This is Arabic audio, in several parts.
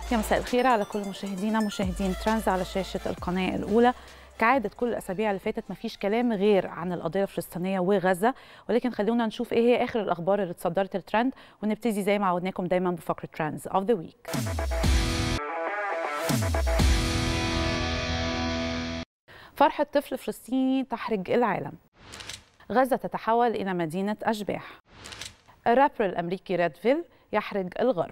يا مساء الخير على كل مشاهدينا مشاهدين ترندز على شاشة القناة الأولى. كعادة كل الأسابيع اللي فاتت مفيش كلام غير عن القضية الفلسطينية وغزة، ولكن خلونا نشوف إيه هي آخر الأخبار اللي اتصدرت الترند، ونبتدي زي ما عودناكم دايما بفقرة ترندز أوف ذا ويك. فرحة طفل فلسطيني تحرج العالم. غزة تتحول إلى مدينة أشباح. الرابر الأمريكي ريدفيل يحرج الغرب.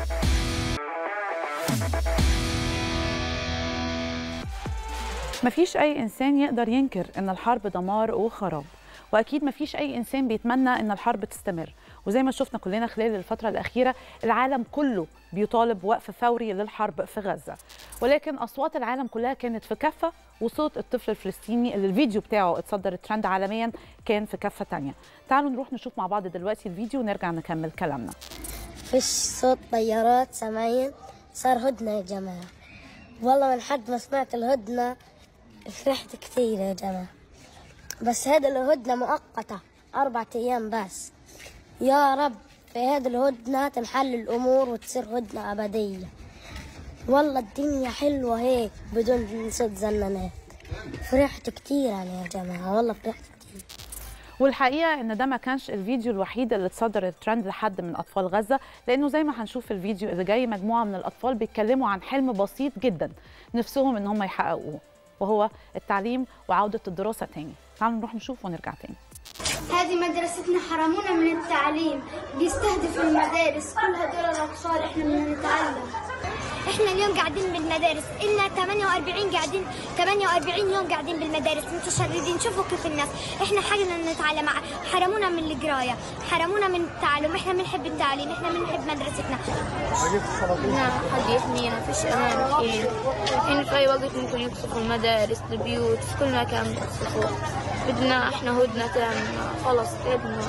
مفيش أي إنسان يقدر ينكر إن الحرب دمار وخراب، وأكيد مفيش أي إنسان بيتمنى إن الحرب تستمر، وزي ما شفنا كلنا خلال الفترة الأخيرة العالم كله بيطالب بوقف فوري للحرب في غزة، ولكن أصوات العالم كلها كانت في كفة، وصوت الطفل الفلسطيني اللي الفيديو بتاعه اتصدر الترند عالميا كان في كفة تانية. تعالوا نروح نشوف مع بعض دلوقتي الفيديو ونرجع نكمل كلامنا. فيش صوت طيارات سامعين، صار هدنة يا جماعة. والله من حد ما سمعت الهدنة فرحت كثير يا جماعة، بس هذه الهدنة مؤقتة 4 أيام بس. يا رب في هذه الهدنة تنحل الأمور وتصير هدنة أبدية. والله الدنيا حلوة هيك بدون صوت زنانات. فرحت كثير أنا يا جماعة، والله فرحت كثير. والحقيقه ان ده ما كانش الفيديو الوحيد اللي اتصدر الترند لحد من اطفال غزه، لانه زي ما هنشوف في الفيديو اللي جاي مجموعه من الاطفال بيتكلموا عن حلم بسيط جدا نفسهم ان هم يحققوه، وهو التعليم وعوده الدراسه تاني. تعالوا نروح نشوف ونرجع تاني. هذه مدرستنا، حرمونا من التعليم، بيستهدفوا المدارس، كل هدول الاطفال احنا بدنا نتعلم. احنا اليوم قاعدين بالمدارس، إلنا 48 يوم قاعدين بالمدارس متشردين. شوفوا كيف الناس، احنا حاجنا نتعلم، حرمونا من القرايه، حرمونا من التعلم. احنا بنحب التعليم، احنا بنحب مدرستنا. هنا حد يحمينا، فيش امان الحين. الحين في اي وقت ممكن يقصفوا المدارس، البيوت، في كل مكان يقصفوا. بدنا احنا هدنه تامه، خلص تعبنا.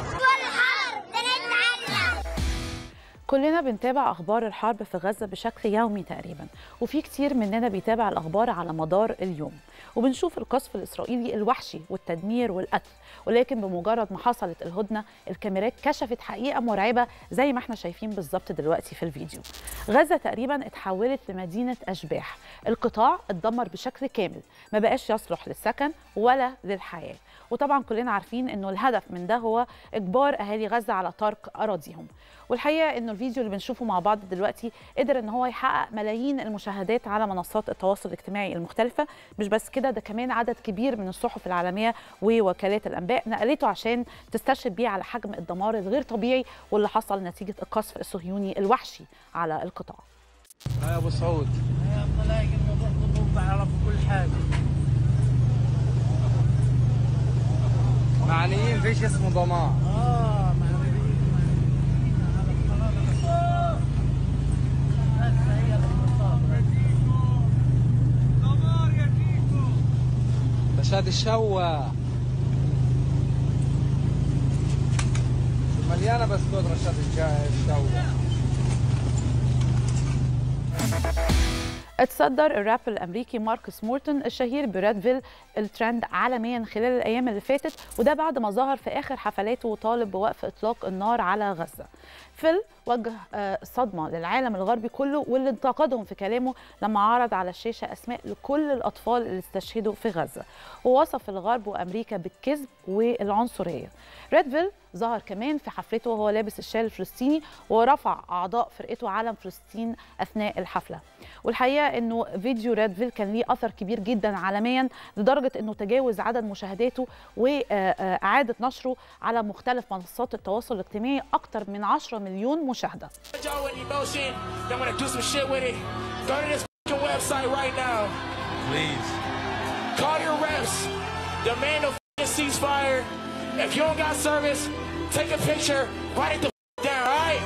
كلنا بنتابع أخبار الحرب في غزة بشكل يومي تقريبا، وفي كتير مننا بيتابع الأخبار على مدار اليوم، وبنشوف القصف الإسرائيلي الوحشي والتدمير والقتل، ولكن بمجرد ما حصلت الهدنة الكاميرات كشفت حقيقة مرعبة زي ما احنا شايفين بالظبط دلوقتي في الفيديو. غزة تقريبا اتحولت لمدينة أشباح، القطاع اتدمر بشكل كامل، ما بقاش يصلح للسكن ولا للحياة. وطبعا كلنا عارفين انه الهدف من ده هو اجبار اهالي غزه على ترك اراضيهم. والحقيقه انه الفيديو اللي بنشوفه مع بعض دلوقتي قدر ان هو يحقق ملايين المشاهدات على منصات التواصل الاجتماعي المختلفه. مش بس كده، ده كمان عدد كبير من الصحف العالميه ووكالات الانباء نقلته عشان تستشهد بيه على حجم الدمار الغير طبيعي واللي حصل نتيجه القصف الصهيوني الوحشي على القطاع. يا ابو سعود طلع الموضوع بعرف كل حاجه. معنيين فيش اسمه ضمان. رشاد الشوا مليانه بسكوت. رشاد الشوا. اتصدر الرابر الامريكي ماركوس مورتون الشهير بريدفيل الترند عالميا خلال الايام اللي فاتت، وده بعد ما ظهر في اخر حفلاته وطالب بوقف اطلاق النار على غزه. فيل وجه صدمه للعالم الغربي كله، واللي انتقدهم في كلامه لما عرض على الشاشه اسماء لكل الاطفال اللي استشهدوا في غزه، ووصف الغرب وامريكا بالكذب والعنصريه. ريدفيل ظهر كمان في حفلته وهو لابس الشال الفلسطيني، ورفع اعضاء فرقته علم فلسطين اثناء الحفله. والحقيقه انه فيديو ريدفيل كان ليه اثر كبير جدا عالميا، لدرجه انه تجاوز عدد مشاهداته واعاده نشره على مختلف منصات التواصل الاجتماعي اكثر من 10 مليون مشاهده. If you don't got service, take a picture, write it the down, all right?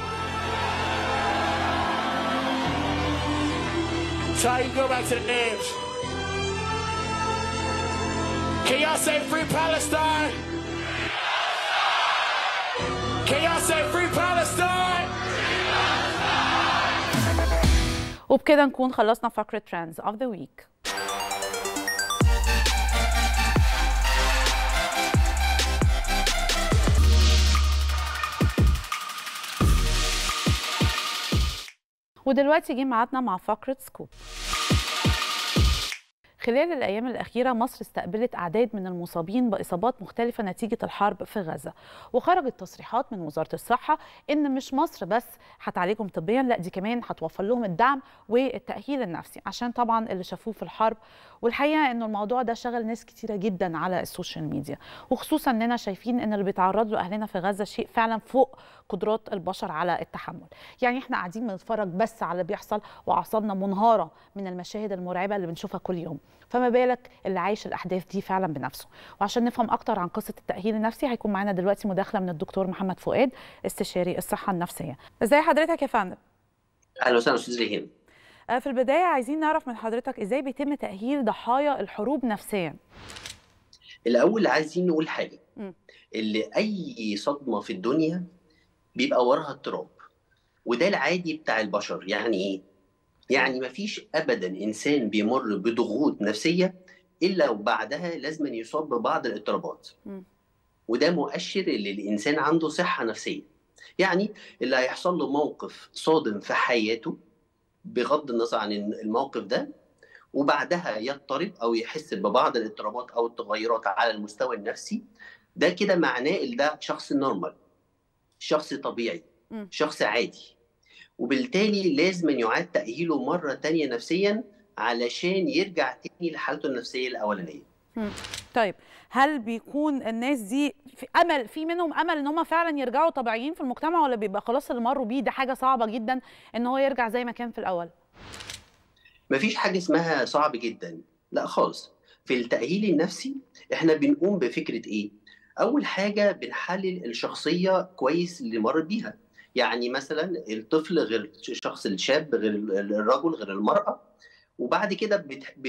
So how you go back to the names? Can y'all say free Palestine? Can y'all say free Palestine? وبكده نكون خلصنا فقرة Trends of the Week. ودلوقتي جه ميعادنا مع فقرة سكوب. خلال الأيام الأخيرة مصر استقبلت أعداد من المصابين بإصابات مختلفة نتيجة الحرب في غزة، وخرجت تصريحات من وزارة الصحة إن مش مصر بس هتعالجهم طبيا، لا دي كمان هتوفر لهم الدعم والتأهيل النفسي عشان طبعا اللي شافوه في الحرب. والحقيقة إنه الموضوع ده شغل ناس كتيرة جدا على السوشيال ميديا، وخصوصا إننا شايفين إن اللي بيتعرض له أهلنا في غزة شيء فعلا فوق قدرات البشر على التحمل. يعني احنا قاعدين بنتفرج بس على اللي بيحصل وأعصابنا منهارة من المشاهد المرعبة اللي بنشوفها كل يوم، فما بالك اللي عايش الأحداث دي فعلا بنفسه. وعشان نفهم أكتر عن قصة التأهيل النفسي هيكون معانا دلوقتي مداخلة من الدكتور محمد فؤاد، استشاري الصحة النفسية. ازاي حضرتك يا فندم؟ اهلا وسهلا استاذ ريهام. في البداية عايزين نعرف من حضرتك ازاي بيتم تأهيل ضحايا الحروب نفسيا؟ الأول عايزين نقول حاجة، اللي أي صدمة في الدنيا بيبقى وراها اضطراب، وده العادي بتاع البشر. يعني إيه؟ يعني مفيش أبدا إنسان بيمر بضغوط نفسية إلا وبعدها لازم يصاب ببعض الاضطرابات، وده مؤشر اللي الإنسان عنده صحة نفسية. يعني اللي هيحصل له موقف صادم في حياته بغض النظر عن الموقف ده، وبعدها يضطرب او يحس ببعض الاضطرابات او التغيرات على المستوى النفسي، ده كده معناه ان ده شخص نورمال، شخص طبيعي، شخص عادي، وبالتالي لازم يعاد تأهيله مرة تانية نفسيا علشان يرجع تاني لحالته النفسية الأولانية. طيب هل بيكون الناس دي في منهم امل ان هم فعلا يرجعوا طبيعيين في المجتمع، ولا بيبقى خلاص اللي مروا بيه ده حاجة صعبة جدا ان هو يرجع زي ما كان في الأول؟ مفيش حاجة اسمها صعب جدا، لا خالص. في التأهيل النفسي احنا بنقوم بفكرة ايه؟ أول حاجة بنحلل الشخصية كويس اللي مر بيها. يعني مثلا الطفل غير الشخص الشاب، غير الرجل، غير المرأة. وبعد كده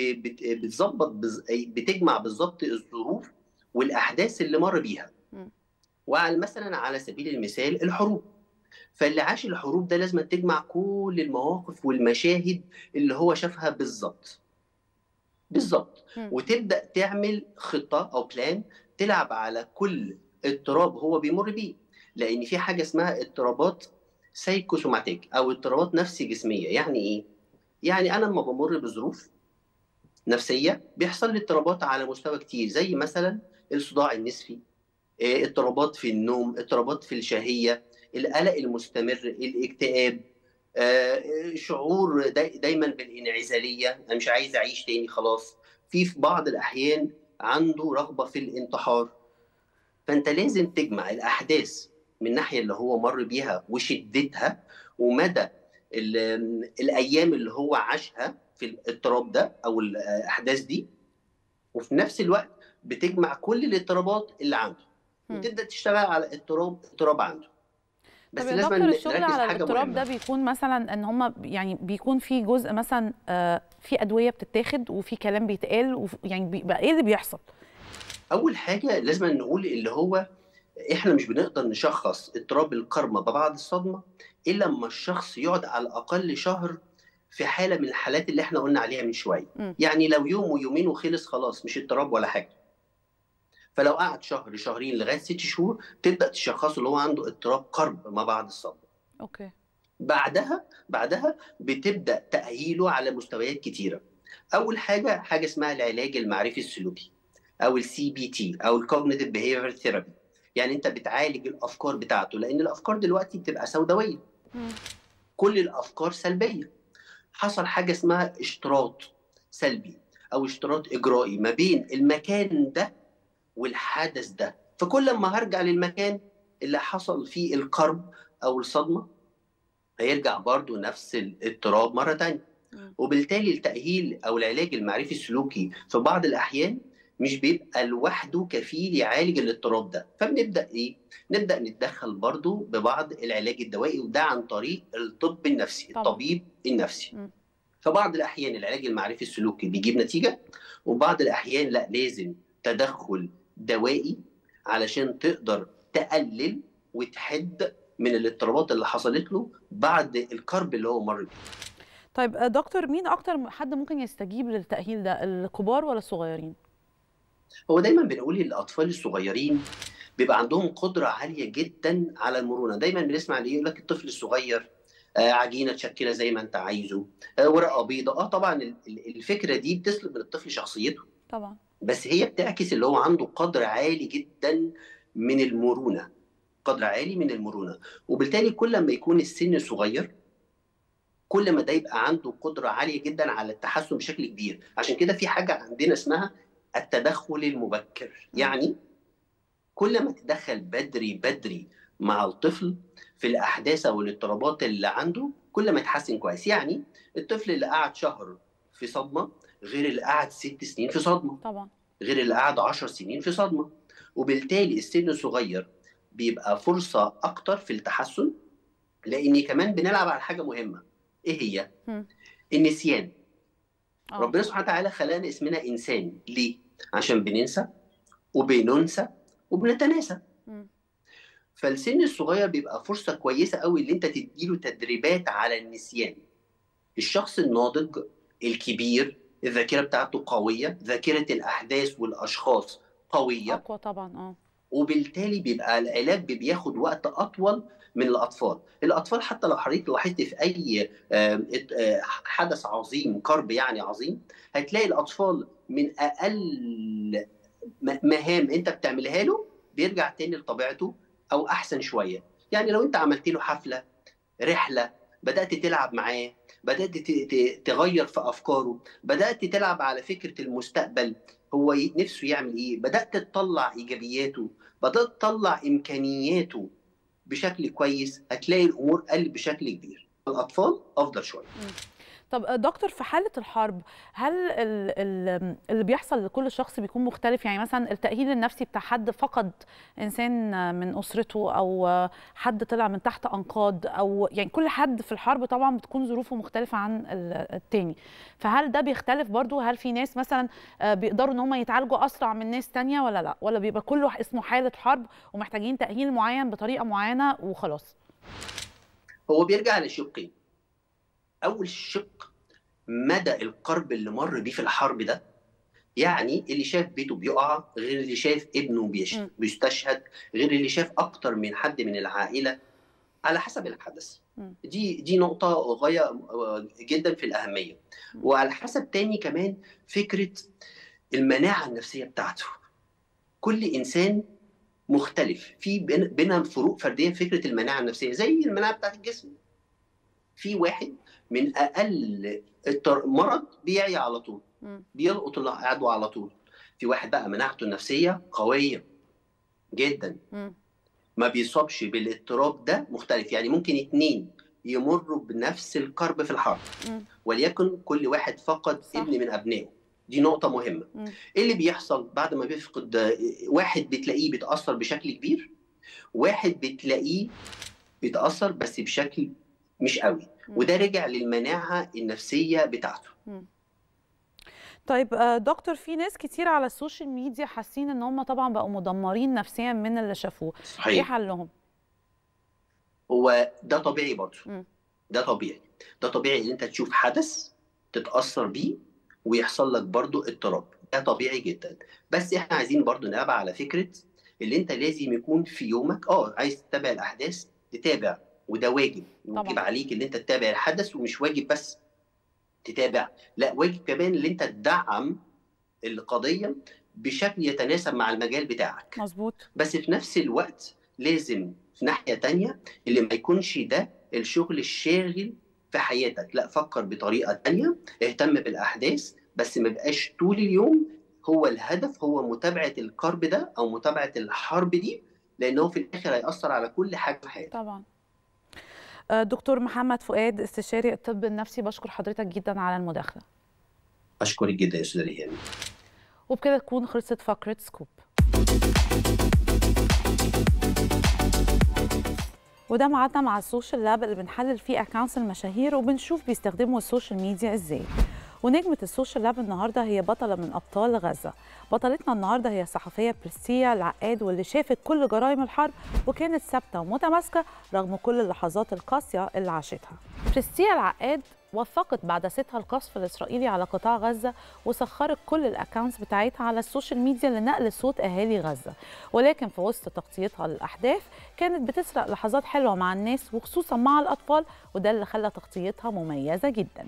بتظبط بتجمع بالظبط الظروف والأحداث اللي مر بيها. وعلى مثلا على سبيل المثال الحروب، فاللي عاش الحروب ده لازم تجمع كل المواقف والمشاهد اللي هو شافها بالظبط وتبدأ تعمل خطة أو بلان تلعب على كل اضطراب هو بيمر بيه. لأن في حاجة اسمها اضطرابات سايكوسوماتيك أو اضطرابات نفسي جسمية. يعني إيه؟ يعني أنا لما بمر بظروف نفسية بيحصل لي اضطرابات على مستوى كتير، زي مثلا الصداع النصفي، اضطرابات في النوم، اضطرابات في الشهية، القلق المستمر، الاكتئاب، شعور دايما بالانعزالية، أنا مش عايز أعيش تاني خلاص. في بعض الأحيان عنده رغبة في الانتحار. فأنت لازم تجمع الأحداث من الناحية اللي هو مر بيها وشدتها ومدى الأيام اللي هو عاشها في الاضطراب ده أو الأحداث دي، وفي نفس الوقت بتجمع كل الاضطرابات اللي عنده وتبدأ تشتغل على اضطراب عنده. بس طب لازم الشغل على الاضطراب ده بيكون مثلا ان هم يعني بيكون في جزء مثلا في ادويه بتتاخد وفي كلام بيتقال، يعني بيبقى ايه اللي بيحصل؟ اول حاجه لازم نقول اللي هو احنا مش بنقدر نشخص اضطراب القرمه ببعض الصدمه الا لما الشخص يقعد على الاقل شهر في حاله من الحالات اللي احنا قلنا عليها من شويه. يعني لو يوم ويومين وخلص خلاص مش اضطراب ولا حاجه. فلو قعد شهر شهرين لغايه 6 شهور تبدا تشخصه اللي هو عنده اضطراب قرب ما بعد الصدمه. اوكي. بعدها بتبدا تاهيله على مستويات كتيره. اول حاجه اسمها العلاج المعرفي السلوكي او السي بي تي او الكوجنيتيف بيهيفير ثيرابي. يعني انت بتعالج الافكار بتاعته، لان الافكار دلوقتي بتبقى سوداويه. كل الافكار سلبيه. حصل حاجه اسمها اشتراط سلبي او اشتراط اجرائي ما بين المكان ده والحدث ده، فكل ما هرجع للمكان اللي حصل فيه القرب او الصدمه هيرجع برضو نفس الاضطراب مره تانية. وبالتالي التاهيل او العلاج المعرفي السلوكي في بعض الاحيان مش بيبقى لوحده كفيل يعالج الاضطراب ده، فبنبدا نبدا نتدخل برضو ببعض العلاج الدوائي، وده عن طريق الطب النفسي طبعا. الطبيب النفسي. فبعض الاحيان العلاج المعرفي السلوكي بيجيب نتيجه، وبعض الاحيان لا، لازم تدخل دوائي علشان تقدر تقلل وتحد من الاضطرابات اللي حصلت له بعد الكرب اللي هو مر بيه. طيب دكتور، مين اكتر حد ممكن يستجيب للتأهيل ده، الكبار ولا الصغيرين؟ هو دايما بنقول الاطفال الصغيرين بيبقى عندهم قدره عاليه جدا على المرونه. دايما بنسمع اللي يقول لك الطفل الصغير عجينه تشكلها زي ما انت عايزه، ورقه بيضاء. طبعا الفكره دي بتسلب من الطفل شخصيته طبعا، بس هي بتعكس اللي هو عنده قدر عالي جدا من المرونه، قدر عالي من المرونه. وبالتالي كل ما يكون السن صغير كل ما ده يبقى عنده قدره عاليه جدا على التحسن بشكل كبير. عشان كده في حاجه عندنا اسمها التدخل المبكر، يعني كل ما تدخل بدري بدري مع الطفل في الأحداث أو الاضطرابات اللي عنده كل ما يتحسن كويس. يعني الطفل اللي قعد شهر في صدمة غير اللي قعد 6 سنين في صدمة، طبعا غير اللي قعد 10 سنين في صدمة. وبالتالي السن الصغير بيبقى فرصة أكتر في التحسن، لأن كمان بنلعب على حاجة مهمة. إيه هي؟ النسيان. ربنا سبحانه وتعالى خلقنا اسمنا إنسان ليه؟ عشان بننسى وبننسى وبنتناسى. فالسن الصغير بيبقى فرصة كويسة قوي اللي انت تديله تدريبات على النسيان. الشخص الناضج الكبير الذاكرة بتاعته قوية، ذاكرة الأحداث والأشخاص قوية أقوى طبعا. وبالتالي بيبقى العلاج بياخد وقت أطول من الأطفال. الأطفال حتى لو حضرتك لاحظت في أي حدث عظيم، كرب يعني عظيم، هتلاقي الأطفال من أقل مهام انت بتعملها له بيرجع تاني لطبيعته او احسن شويه. يعني لو انت عملت له حفله، رحله، بدات تلعب معاه، بدات تغير في افكاره، بدات تلعب على فكره المستقبل، هو نفسه يعمل ايه، بدات تطلع ايجابياته، بدات تطلع امكانياته بشكل كويس، هتلاقي الامور قلت بشكل كبير. الاطفال افضل شويه. طب دكتور، في حالة الحرب هل اللي بيحصل لكل شخص بيكون مختلف؟ يعني مثلا التأهيل النفسي بتاع حد فقد إنسان من أسرته أو حد طلع من تحت أنقاض، أو يعني كل حد في الحرب طبعا بتكون ظروفه مختلفة عن التاني، فهل ده بيختلف برضو؟ هل في ناس مثلا بيقدروا إن هم يتعالجوا أسرع من ناس تانية ولا لا؟ ولا بيبقى كله اسمه حالة حرب ومحتاجين تأهيل معين بطريقة معينة وخلاص؟ هو بيرجع لشقين. أول شق مدى الكرب اللي مر بيه في الحرب ده، يعني اللي شاف بيته بيقع غير اللي شاف ابنه بيستشهد غير اللي شاف أكتر من حد من العائلة، على حسب الحدث. دي نقطة غاية جدا في الأهمية. وعلى حسب تاني كمان فكرة المناعة النفسية بتاعته. كل إنسان مختلف، في بينها فروق فردية في فكرة المناعة النفسية زي المناعة بتاعت الجسم. في واحد من أقل مرض بيعي على طول، بيلقط العدوى على طول. في واحد بقى مناعته النفسية قوية جدا، ما بيصابش بالاضطراب ده، مختلف. يعني ممكن 2 يمروا بنفس الكرب في الحرب وليكن كل واحد فقد ابن من أبنائه. دي نقطة مهمة. إيه اللي بيحصل بعد ما بيفقد؟ واحد بتلاقيه بيتأثر بشكل كبير، واحد بتلاقيه بيتأثر بس بشكل مش قوي، وده رجع للمناعة النفسية بتاعته. طيب دكتور، في ناس كتير على السوشيال ميديا حاسين ان هم طبعا بقوا مدمرين نفسيا من اللي شافوه. صحيح. ايه حلهم؟ هو ده طبيعي برضه. ده طبيعي ان انت تشوف حدث تتأثر بيه ويحصل لك برضه اضطراب، ده طبيعي جدا. بس احنا عايزين برضه نلعب على فكرة اللي انت لازم يكون في يومك عايز تتابع الاحداث، تتابع، وده واجب عليك اللي انت تتابع الحدث، ومش واجب بس تتابع، لا واجب كمان اللي انت تدعم القضية بشكل يتناسب مع المجال بتاعك. مظبوط. بس في نفس الوقت لازم في ناحية تانية اللي ما يكونش ده الشغل الشاغل في حياتك، لا فكر بطريقة تانية، اهتم بالأحداث بس ما بقاش طول اليوم هو الهدف هو متابعة الكرب ده أو متابعة الحرب دي، لأنه في الآخر هيأثر على كل حاجة في حياتك. طبعا. دكتور محمد فؤاد، استشاري الطب النفسي، بشكر حضرتك جدا على المداخلة. أشكرك جدا يا أستاذة ريهام. وبكده تكون خلصت فقرة سكوب. وده ميعادنا مع السوشيال لاب اللي بنحلل فيه اكونتس المشاهير وبنشوف بيستخدموا السوشيال ميديا ازاي. ونجمة السوشيال لاب النهارده هي بطلة من ابطال غزة. بطلتنا النهارده هي الصحفية بريستيا العقاد، واللي شافت كل جرائم الحرب وكانت ثابتة ومتماسكة رغم كل اللحظات القاسية اللي عاشتها. بريستيا العقاد وثقت بعدستها القصف الإسرائيلي على قطاع غزة وسخرت كل الأكاونتس بتاعتها على السوشيال ميديا لنقل صوت أهالي غزة، ولكن في وسط تغطيتها للأحداث كانت بتسرق لحظات حلوة مع الناس وخصوصا مع الأطفال، وده اللي خلى تغطيتها مميزة جدا.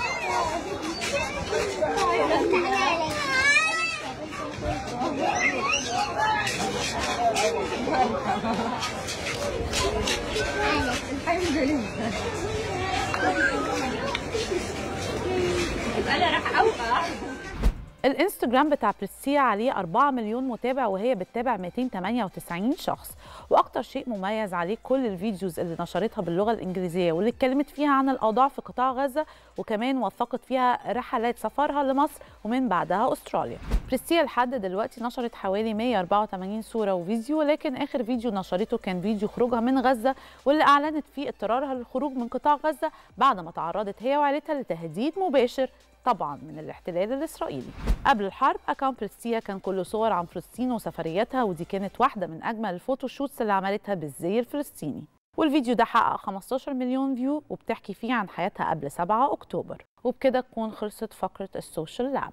الانستجرام بتاع بريسيا عليه 4 مليون متابع وهي بتتابع 298 شخص، واكتر شيء مميز عليه كل الفيديوز اللي نشرتها باللغه الانجليزيه واللي اتكلمت فيها عن الاوضاع في قطاع غزه، وكمان وثقت فيها رحلات سفرها لمصر ومن بعدها استراليا. بريسيا لحد دلوقتي نشرت حوالي 184 صوره وفيديو، ولكن اخر فيديو نشرته كان فيديو خروجها من غزه واللي اعلنت فيه اضطرارها للخروج من قطاع غزه بعد ما تعرضت هي وعائلتها لتهديد مباشر طبعا من الاحتلال الإسرائيلي. قبل الحرب أكاونت بريسيا كان كله صور عن فلسطين وسفرياتها، ودي كانت واحدة من أجمل الفوتوشوتس اللي عملتها بالزي الفلسطيني، والفيديو ده حقق 15 مليون فيو وبتحكي فيه عن حياتها قبل 7 أكتوبر. وبكده تكون خلصت فقرة السوشيال لاب.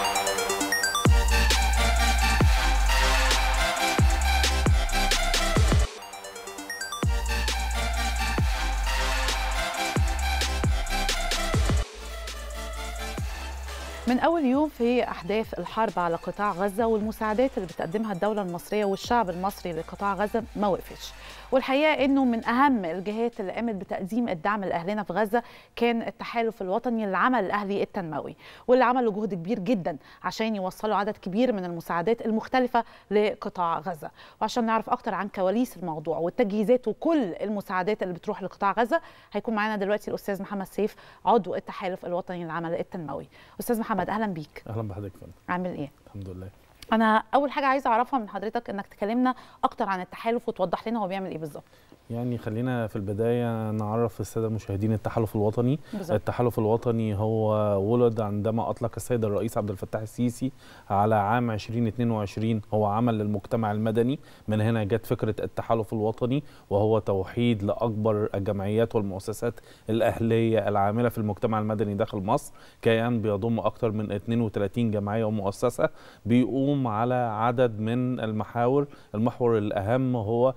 من أول يوم في أحداث الحرب على قطاع غزة والمساعدات اللي بتقدمها الدولة المصرية والشعب المصري لقطاع غزة ما وقفش، والحقيقة إنه من أهم الجهات اللي قامت بتقديم الدعم لأهلنا في غزة كان التحالف الوطني للعمل الأهلي التنموي، واللي عملوا جهد كبير جدا عشان يوصلوا عدد كبير من المساعدات المختلفة لقطاع غزة. وعشان نعرف أكتر عن كواليس الموضوع والتجهيزات وكل المساعدات اللي بتروح لقطاع غزة هيكون معانا دلوقتي الأستاذ محمد سيف عضو التحالف الوطني للعمل التنموي. أستاذ محمد اهلا بيك. اهلا بحضرتك فندم. عامل ايه؟ الحمد لله. انا اول حاجه عايزه اعرفها من حضرتك انك تكلمنا اكتر عن التحالف وتوضح لنا هو بيعمل ايه بالظبط. يعني خلينا في البدايه نعرف الساده المشاهدين التحالف الوطني بالزبط. التحالف الوطني هو ولد عندما اطلق السيد الرئيس عبد الفتاح السيسي على عام 2022، هو عمل للمجتمع المدني، من هنا جت فكره التحالف الوطني، وهو توحيد لاكبر الجمعيات والمؤسسات الاهليه العامله في المجتمع المدني داخل مصر، كيان بيضم اكثر من 32 جمعيه ومؤسسه بيقوم على عدد من المحاور. المحور الاهم هو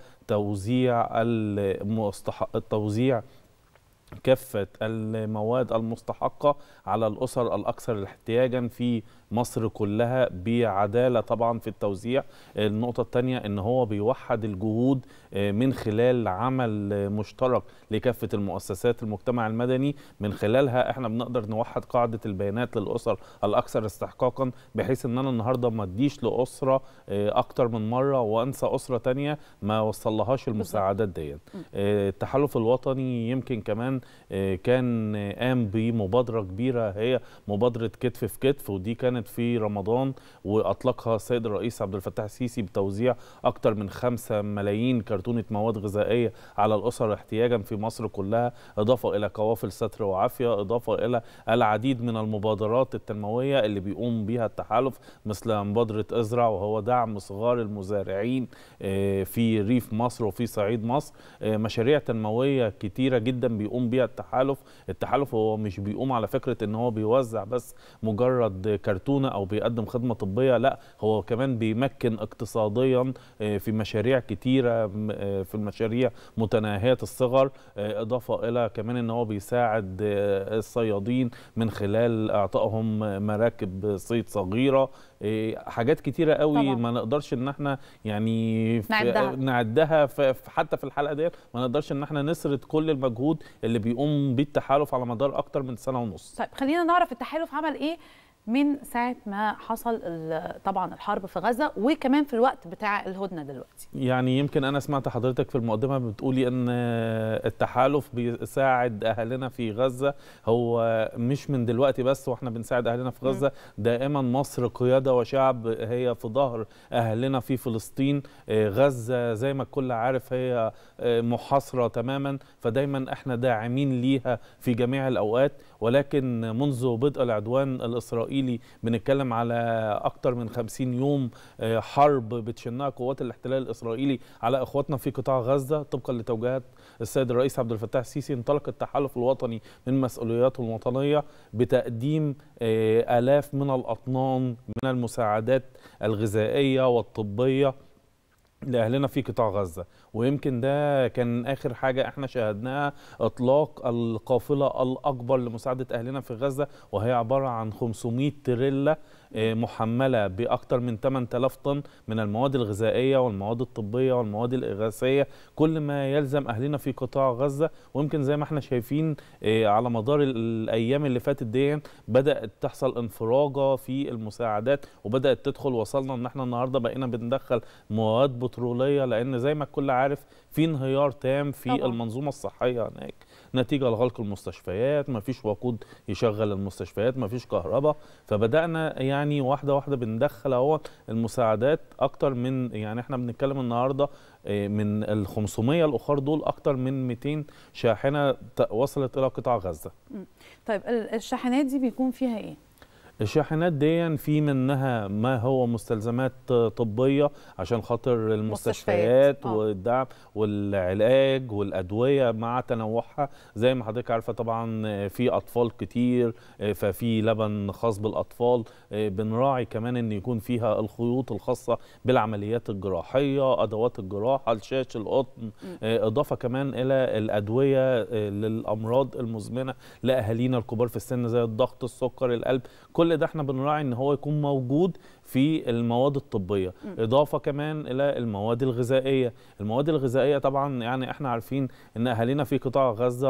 توزيع كافة المواد المستحقة على الأسر الأكثر احتياجا في مصر كلها بعدالة طبعا في التوزيع. النقطة الثانية ان هو بيوحد الجهود من خلال عمل مشترك لكافة المؤسسات المجتمع المدني، من خلالها احنا بنقدر نوحد قاعدة البيانات للأسر الأكثر استحقاقا، بحيث ان انا النهاردة ما اديش لأسرة أكتر من مرة وانسى أسرة تانية ما وصلهاش المساعدات دي. التحالف الوطني يمكن كمان كان قام بمبادرة كبيرة هي مبادرة كتف في كتف، ودي كانت في رمضان وأطلقها السيد الرئيس عبد الفتاح السيسي بتوزيع أكثر من 5 ملايين كرتونة مواد غذائية على الأسر احتياجا في مصر كلها، إضافة إلى قوافل ستر وعافية، إضافة إلى العديد من المبادرات التنموية اللي بيقوم بها التحالف، مثل مبادرة ازرع وهو دعم صغار المزارعين في ريف مصر وفي صعيد مصر. مشاريع تنموية كتيرة جدا بيقوم بها التحالف هو مش بيقوم على فكرة ان هو بيوزع بس مجرد كرتونة او بيقدم خدمة طبية، لا هو كمان بيمكن اقتصاديا في مشاريع كتيرة، في المشاريع متناهية الصغر، اضافة الى كمان ان هو بيساعد الصيادين من خلال اعطائهم مراكب صيد صغيرة. حاجات كتيرة قوي طبعا. ما نقدرش ان احنا يعني نعدها حتى في الحلقة دي، ما نقدرش ان احنا نسرد كل المجهود اللي بيقوم بالتحالف على مدار اكتر من سنة ونص. طيب خلينا نعرف التحالف عمل ايه من ساعة ما حصل طبعا الحرب في غزة وكمان في الوقت بتاع الهدنة دلوقتي. يعني يمكن أنا سمعت حضرتك في المقدمة بتقولي أن التحالف بيساعد أهلنا في غزة، هو مش من دلوقتي بس وإحنا بنساعد أهلنا في غزة، دائما مصر قيادة وشعب هي في ظهر أهلنا في فلسطين. غزة زي ما الكل عارف هي محاصرة تماما، فدايما إحنا داعمين ليها في جميع الأوقات، ولكن منذ بدء العدوان الإسرائيلي الاسرائيلي بنتكلم على اكتر من 50 يوم حرب بتشنها قوات الاحتلال الاسرائيلي على اخواتنا في قطاع غزه. طبقا لتوجيهات السيد الرئيس عبد الفتاح السيسي انطلق التحالف الوطني من مسؤولياته الوطنيه بتقديم آلاف من الأطنان من المساعدات الغذائية والطبية لأهلنا في قطاع غزة. ويمكن ده كان آخر حاجة احنا شاهدناها، إطلاق القافلة الأكبر لمساعدة أهلنا في غزة، وهي عبارة عن 500 تريلا محملة بأكثر من 8000 طن من المواد الغذائية والمواد الطبية والمواد الإغاثية، كل ما يلزم أهلنا في قطاع غزة. ويمكن زي ما احنا شايفين على مدار الأيام اللي فاتت دي بدأت تحصل انفراجة في المساعدات وبدأت تدخل. وصلنا ان احنا النهاردة بقينا بندخل مواد بترولية، لأن زي ما الكل عارف في انهيار تام في طبعا المنظومة الصحية هناك نتيجة لغلق المستشفيات، ما فيش وقود يشغل المستشفيات، ما فيش كهرباء. فبدأنا يعني واحدة واحدة بندخل اهو المساعدات أكتر من، يعني احنا بنتكلم النهاردة من ال 500 الأخر دول أكتر من 200 شاحنة وصلت إلى قطاع غزة. طيب الشاحنات دي بيكون فيها إيه؟ الشاحنات دي في منها ما هو مستلزمات طبية عشان خاطر المستشفيات والدعم والعلاج والأدوية مع تنوعها. زي ما حضرتك عارفة طبعا في أطفال كتير، ففي لبن خاص بالأطفال، بنراعي كمان أن يكون فيها الخيوط الخاصة بالعمليات الجراحية، أدوات الجراحة، الشاش، القطن، إضافة كمان إلى الأدوية للأمراض المزمنة لأهالينا الكبار في السن زي الضغط، السكر، القلب. كل ده احنا بنراعي ان هو يكون موجود في المواد الطبية، إضافة كمان إلى المواد الغذائية. المواد الغذائية طبعا يعني احنا عارفين ان أهالينا في قطاع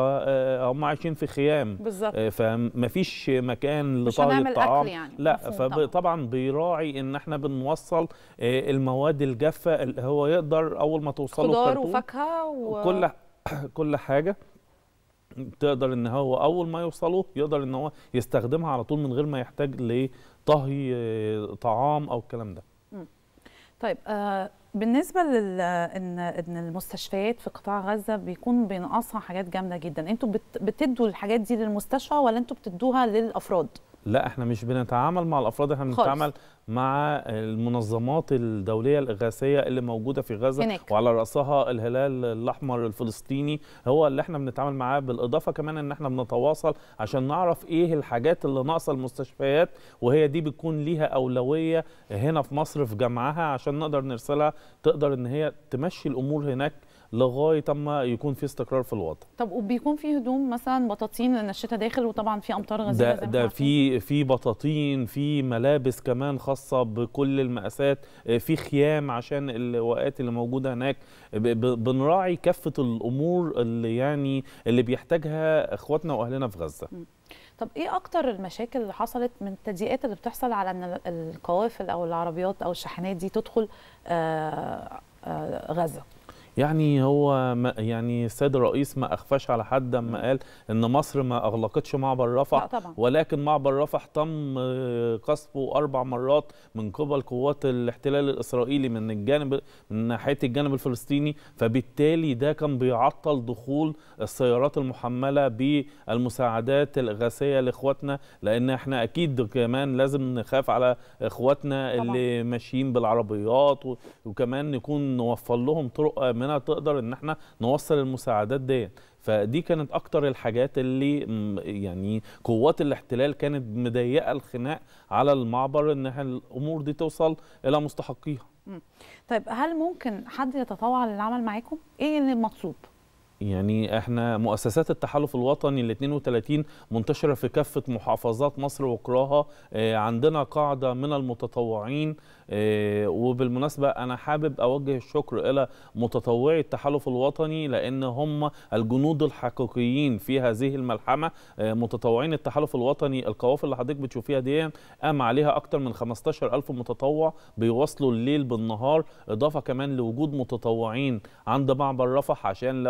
غزة هم عايشين في خيام بالظبط، فمفيش مكان لطهي الطعام يعني. لا، فطبعا بيراعي ان احنا بنوصل المواد الجافة اللي هو يقدر أول ما توصله خضار وفاكهة كل حاجة تقدر ان هو اول ما يوصله يقدر ان هو يستخدمها على طول من غير ما يحتاج لطهي طعام او الكلام ده. طيب بالنسبه ان المستشفيات في قطاع غزه بيكون بينقصها حاجات جامده جدا، انتوا بتدوا الحاجات دي للمستشفى ولا انتوا بتدوها للافراد؟ لا، احنا مش بنتعامل مع الافراد، احنا بنتعامل مع المنظمات الدوليه الاغاثيه اللي موجوده في غزه هناك، وعلى راسها الهلال الاحمر الفلسطيني هو اللي احنا بنتعامل معاه. بالاضافه كمان ان احنا بنتواصل عشان نعرف ايه الحاجات اللي ناقصه المستشفيات، وهي دي بتكون ليها اولويه هنا في مصر في جمعها عشان نقدر نرسلها تقدر ان هي تمشي الامور هناك لغايه اما يكون في استقرار في الوضع. طب وبيكون في هدوم مثلا بطاطين لان الشتاء داخل وطبعا في امطار غزيره ده في بطاطين، في ملابس كمان خاصه بكل المقاسات، في خيام عشان الوقات اللي موجوده هناك. بنراعي كافه الامور اللي بيحتاجها اخواتنا واهلنا في غزه. طب ايه اكتر المشاكل اللي حصلت من التضييقات اللي بتحصل على ان القوافل او العربيات او الشاحنات دي تدخل غزه؟ يعني هو يعني السيد الرئيس ما اخفاش على حد لما قال ان مصر ما اغلقتش معبر رفح، ولكن معبر رفح تم قصفه 4 مرات من قبل قوات الاحتلال الاسرائيلي من ناحيه الجانب الفلسطيني، فبالتالي ده كان بيعطل دخول السيارات المحمله بالمساعدات الاغاثيه لاخواتنا، لان احنا اكيد كمان لازم نخاف على اخواتنا اللي ماشيين بالعربيات، وكمان نكون نوفر لهم طرق تقدر ان احنا نوصل المساعدات دي. فدي كانت اكتر الحاجات اللي يعني قوات الاحتلال كانت مضيقه الخناق على المعبر ان الامور دي توصل الى مستحقيها. طيب هل ممكن حد يتطوع للعمل معاكم؟ ايه اللي مطلوب؟ يعني احنا مؤسسات التحالف الوطني ال 32 منتشره في كافه محافظات مصر وقراها، عندنا قاعده من المتطوعين. وبالمناسبه انا حابب اوجه الشكر الى متطوعي التحالف الوطني لان هم الجنود الحقيقيين في هذه الملحمه. متطوعين التحالف الوطني القوافل اللي حضرتك بتشوفيها دي قام عليها اكتر من 15000 متطوع بيواصلوا الليل بالنهار، اضافه كمان لوجود متطوعين عند معبر رفح عشان لو في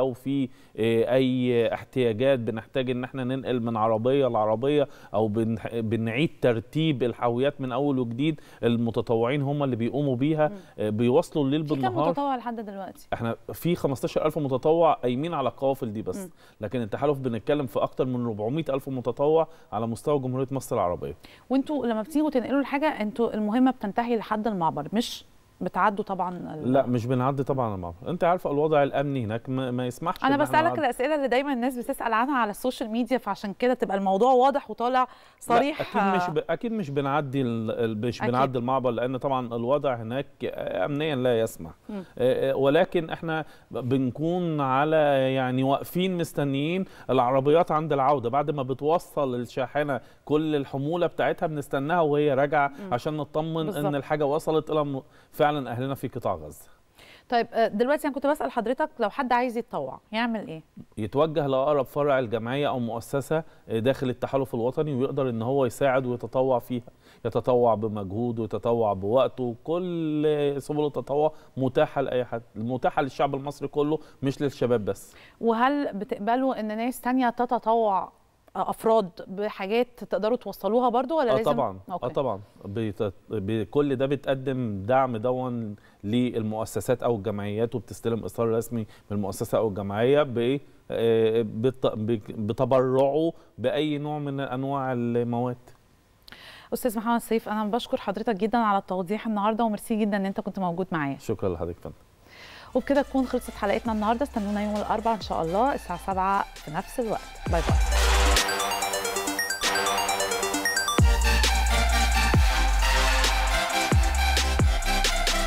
في اي احتياجات بنحتاج ان احنا ننقل من عربيه لعربيه او بنعيد ترتيب الحاويات من اول وجديد، المتطوعين هم اللي بيقوموا بيها، بيواصلوا الليل بالنهار. في كم متطوع لحد دلوقتي؟ احنا في 15,000 متطوع قايمين على القوافل دي بس، لكن التحالف بنتكلم في اكتر من 400,000 متطوع على مستوى جمهوريه مصر العربيه. وانتوا لما بتيجوا تنقلوا الحاجه انتوا المهمه بتنتهي لحد المعبر، مش بتعدوا طبعا لا مش بنعدي طبعا المعبر. انت عارفه الوضع الامني هناك ما يسمحش. انا بسالك الاسئله اللي دايما الناس بتسال عنها على السوشيال ميديا، فعشان كده تبقى الموضوع واضح وطالع صريح. اكيد مش بنعدي بنعدي المعبر، لان طبعا الوضع هناك امنيا لا يسمح. ولكن احنا بنكون على يعني واقفين مستنيين العربيات عند العوده، بعد ما بتوصل الشاحنه كل الحموله بتاعتها بنستناها وهي راجعه عشان نطمن بالزبط. ان الحاجه وصلت الى فعلا اهلنا في قطاع غزه. طيب دلوقتي انا كنت بسال حضرتك لو حد عايز يتطوع يعمل ايه؟ يتوجه لاقرب فرع الجمعيه او مؤسسه داخل التحالف الوطني ويقدر ان هو يساعد ويتطوع فيها، يتطوع بمجهوده ويتطوع بوقته. كل سبل التطوع متاحه لاي حد، متاحه للشعب المصري كله مش للشباب بس. وهل بتقبلوا ان ناس ثانيه تتطوع افراد بحاجات تقدروا توصلوها برضو ولا لازم؟ طبعا. طبعا بكل ده بتقدم دعم دون للمؤسسات او الجمعيات، وبتستلم اصرار رسمي من المؤسسه او الجمعيه بتبرعه باي نوع من انواع المواد. استاذ محمد سيف، انا بشكر حضرتك جدا على التوضيح النهارده، وميرسي جدا ان انت كنت موجود معايا. شكرا لحضرتك فندم. وبكده تكون خلصت حلقتنا النهارده. استنونا يوم الاربعاء ان شاء الله الساعه 7 في نفس الوقت. باي باي.